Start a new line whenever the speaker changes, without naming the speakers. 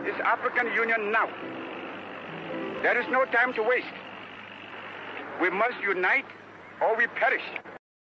is African Union now. There is no time to waste. We must unite or we perish.